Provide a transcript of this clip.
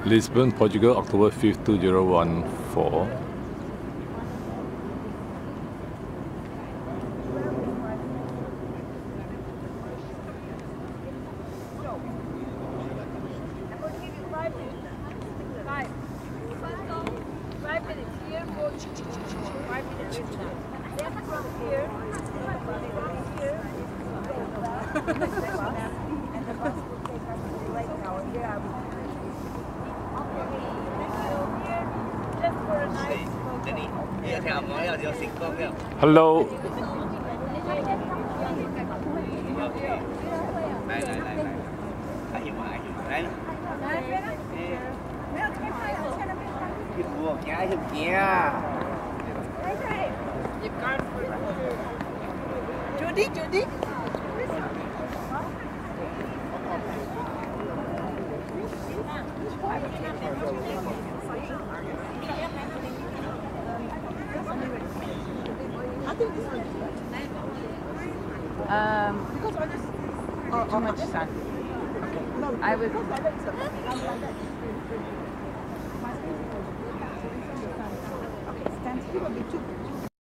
Lisbon, Portugal, October 5th, 2014. Hello. Judy. Because I just too much sun. Okay. No, I will. Okay, stand here.